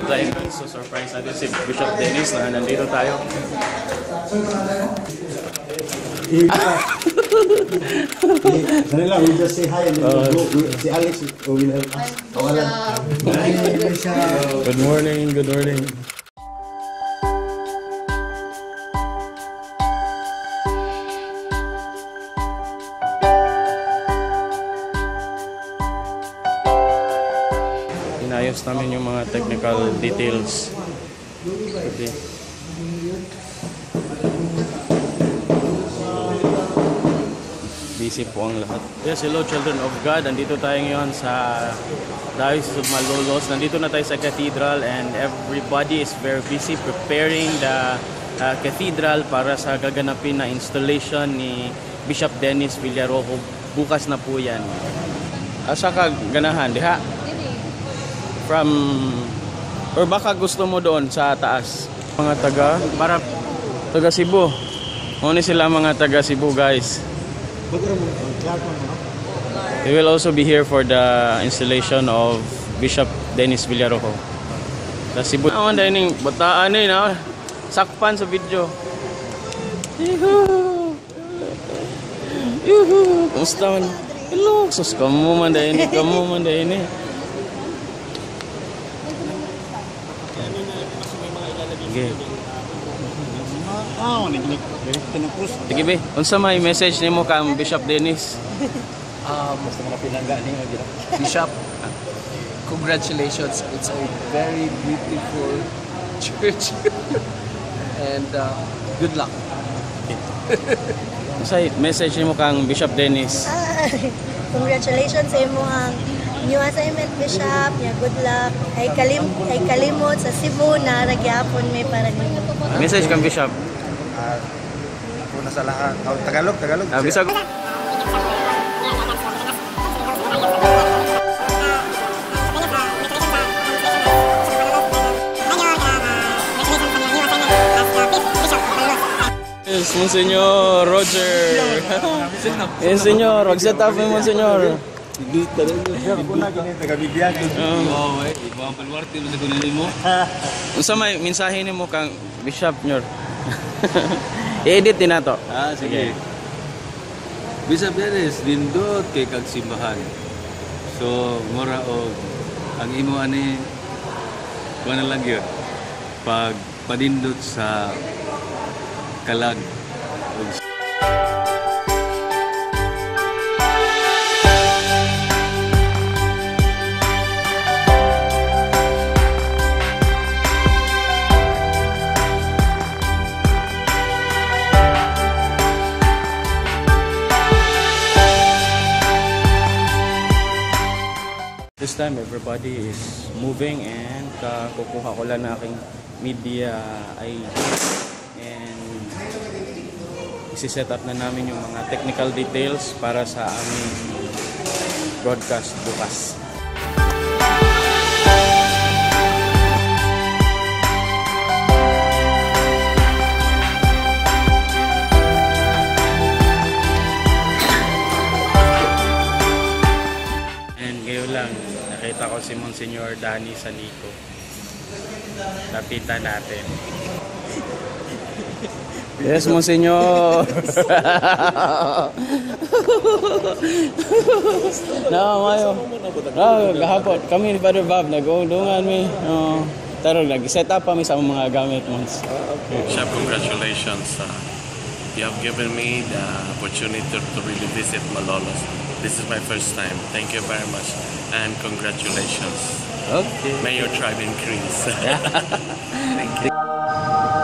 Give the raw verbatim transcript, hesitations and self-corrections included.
Dahil so surprise natin si Bishop Dennis na nandito tayo. Sanila, we just say hi and then uh, go. Si Alex will help us. Good morning, good morning. Inayos namin yung mga technical details. Okay. Busy po ang lahat. Yes, hello children of God. Nandito tayo ngayon sa Diocese of Malolos. Nandito na tayo sa cathedral and everybody is very busy preparing the uh, cathedral para sa gaganapin na installation ni Bishop Dennis Villarojo. Bukas na po yan. Asa ka ganahan, diha? From, or baka gusto mo doon sa taas? Mga taga, para taga Cebu. Muna sila mga taga Cebu, guys. They will also be here for the installation of Bishop Dennis Villarojo. Sa Cebu. Naman dahil ning bataan eh, na sakpan sa video. Yuhuu! Yuhuu! Kumusta man? Hello! Sus, kamu man dahil ini, kamu man dahil ini. Okay. Sige be, unsa may message nimo kang Bishop Dennis? Um, Bishop, congratulations. It's a very beautiful church. And uh, good luck. Unsa message nimo kang Bishop Dennis? Ah, congratulations sa imo ang new assignment, Bishop. Yeah, good luck. Ay kalim ay kalimot sa Cebu na ragyapon may para nimo. Message kang Bishop. Uh, una sa lahat. Oh, Tagalog, Tagalog. Ah, Bisag. Yes, Monsignor Roger. Yes, Senyor. Wag-set up mo, Monsignor. Unsa may mensahe nimo kang Bishop nyor? I-edit din nato. Ah, sige. Bishop Dennis, dindot kay kag simbahan. So, mura og ang imo ani kuha na lang yun. Pag padindot sa kalag. This time everybody is moving and uh, kukuha ko lang na aking media I D and isi-set up na namin yung mga technical details para sa aming broadcast bukas. And ngayon lang nakita ko si Monsignor Danny sa Nico. Lapitan natin. Yes, Monsignor. No, mayo. No, gahapon kami ni Father Bob nag-undungan mi. No, taro nag-set up pa mi sa mga gamit mo. Bishop, congratulations. Uh, you have given me the opportunity to, to really visit Malolos. This is my first time. Thank you very much and congratulations. Okay. May your tribe increase. Thank you.